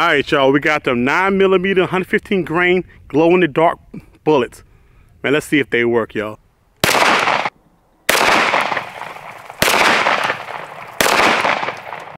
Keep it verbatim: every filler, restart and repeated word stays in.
All right, y'all, we got them nine millimeter, one fifteen grain, glow in the dark bullets. Man, let's see if they work, y'all.